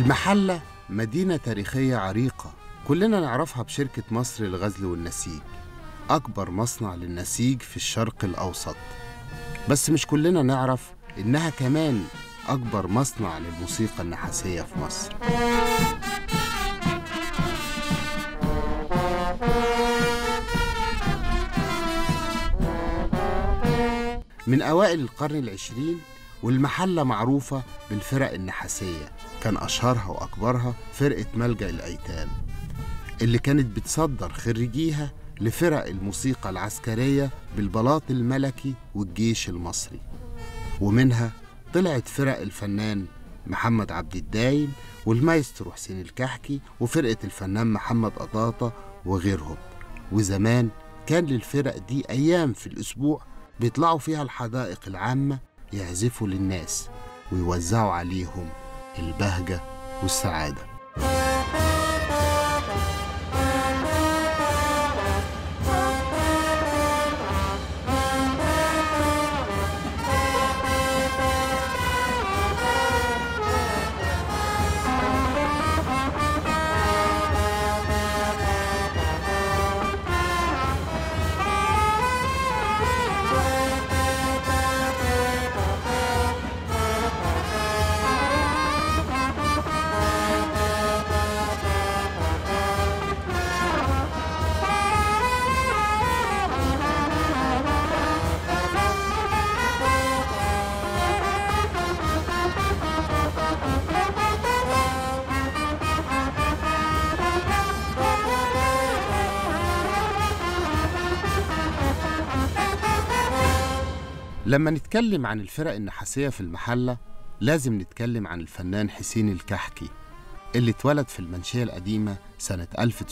المحلة مدينة تاريخية عريقة كلنا نعرفها بشركة مصر للغزل والنسيج، أكبر مصنع للنسيج في الشرق الأوسط. بس مش كلنا نعرف إنها كمان أكبر مصنع للموسيقى النحاسية في مصر. من أوائل القرن العشرين والمحلة معروفة بالفرق النحاسية، كان أشهرها وأكبرها فرقة ملجأ الأيتام اللي كانت بتصدر خريجيها لفرق الموسيقى العسكرية بالبلاط الملكي والجيش المصري، ومنها طلعت فرق الفنان محمد عبد الدايم والمايسترو حسين الكحكي وفرقة الفنان محمد قطاطة وغيرهم. وزمان كان للفرق دي أيام في الأسبوع بيطلعوا فيها الحدائق العامة يعزفوا للناس ويوزعوا عليهم البهجة والسعادة. لما نتكلم عن الفرق النحاسية في المحلة لازم نتكلم عن الفنان حسين الكحكي اللي اتولد في المنشية القديمة سنة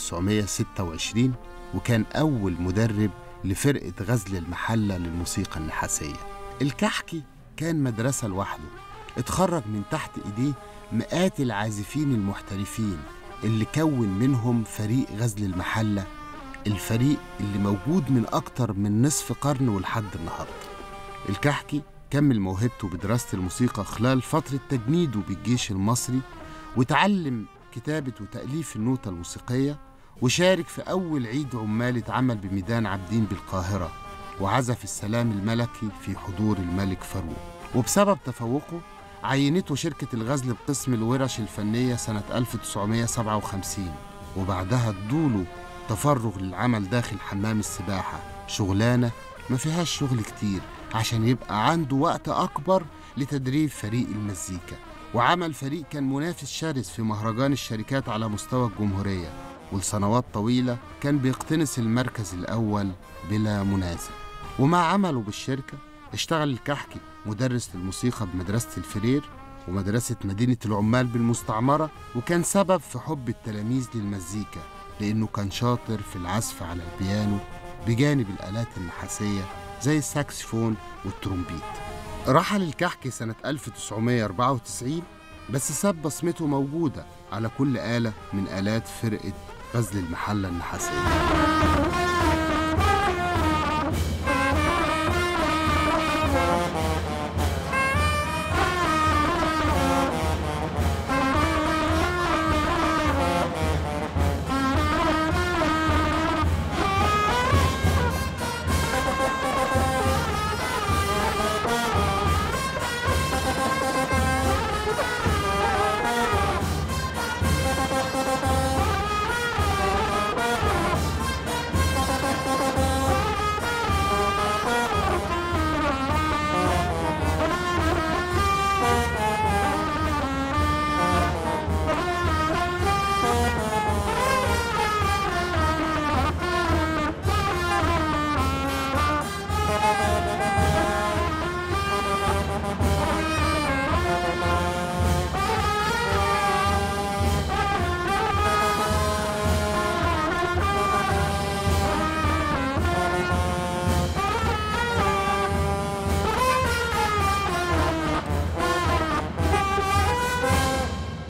1926، وكان أول مدرب لفرقة غزل المحلة للموسيقى النحاسية. الكحكي كان مدرسة لوحده، اتخرج من تحت إيديه مئات العازفين المحترفين اللي كون منهم فريق غزل المحلة، الفريق اللي موجود من أكتر من نصف قرن ولحد النهاردة. الكحكي كمل موهبته بدراسة الموسيقى خلال فترة تجنيده بالجيش المصري، وتعلم كتابة وتأليف النوتة الموسيقية، وشارك في أول عيد عمال اتعمل بميدان عابدين بالقاهرة، وعزف السلام الملكي في حضور الملك فاروق. وبسبب تفوقه عينته شركة الغزل بقسم الورش الفنية سنة 1957، وبعدها ادوله تفرغ للعمل داخل حمام السباحة، شغلانة ما فيهاش شغل كتير عشان يبقى عنده وقت أكبر لتدريب فريق المزيكا. وعمل فريق كان منافس شرس في مهرجان الشركات على مستوى الجمهورية، ولسنوات طويلة كان بيقتنص المركز الأول بلا منازع. ومع عمله بالشركة اشتغل الكحكي مدرس للموسيقى بمدرسة الفرير ومدرسة مدينة العمال بالمستعمرة، وكان سبب في حب التلاميذ للمزيكا لأنه كان شاطر في العزف على البيانو بجانب الآلات النحاسية زي الساكسفون والترومبيت. رحل الكحكي سنة 1994، بس ساب بصمته موجودة على كل آلة من آلات فرقة غزل المحلة النحاسية.